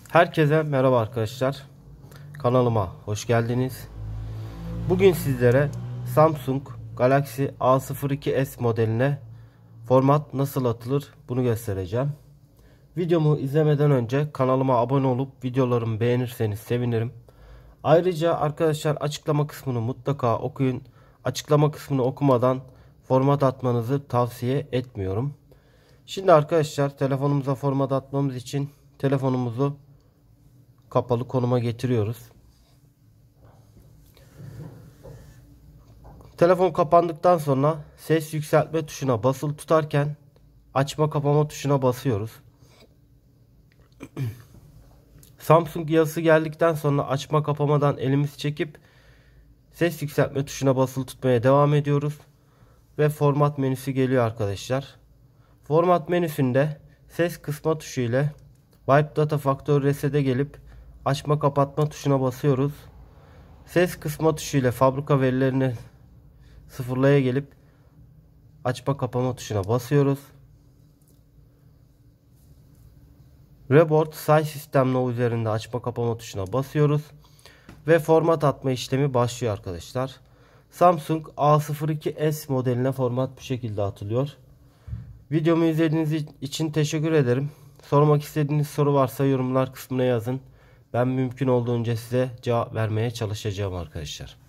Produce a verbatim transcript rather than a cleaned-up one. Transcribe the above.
Herkese merhaba arkadaşlar. Kanalıma hoş geldiniz. Bugün sizlere Samsung Galaxy A sıfır iki S modeline format nasıl atılır bunu göstereceğim. Videomu izlemeden önce kanalıma abone olup videolarımı beğenirseniz sevinirim. Ayrıca arkadaşlar açıklama kısmını mutlaka okuyun. Açıklama kısmını okumadan format atmanızı tavsiye etmiyorum. Şimdi arkadaşlar telefonumuza format atmamız için telefonumuzu kapalı konuma getiriyoruz. Telefon kapandıktan sonra ses yükseltme tuşuna basılı tutarken açma kapama tuşuna basıyoruz. Samsung yazısı geldikten sonra açma kapamadan elimizi çekip ses yükseltme tuşuna basılı tutmaya devam ediyoruz. Ve format menüsü geliyor arkadaşlar. Format menüsünde ses kısma tuşu ile Wipe Data Factory Reset'e gelip açma kapatma tuşuna basıyoruz. Ses kısma tuşu ile fabrika verilerini sıfırlaya gelip açma kapama tuşuna basıyoruz. Reboot Size System Now üzerinde açma kapama tuşuna basıyoruz. Ve format atma işlemi başlıyor arkadaşlar. Samsung A sıfır iki S modeline format bu şekilde atılıyor. Videomu izlediğiniz için teşekkür ederim. Sormak istediğiniz soru varsa yorumlar kısmına yazın. Ben mümkün olduğunca size cevap vermeye çalışacağım arkadaşlar.